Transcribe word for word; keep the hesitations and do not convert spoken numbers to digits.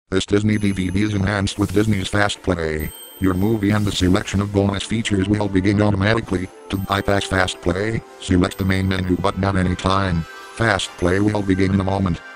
This Disney D V D is enhanced with Disney's FastPlay. Your movie and the selection of bonus features will begin automatically. To bypass FastPlay, select the main menu button at any time. FastPlay will begin in a moment.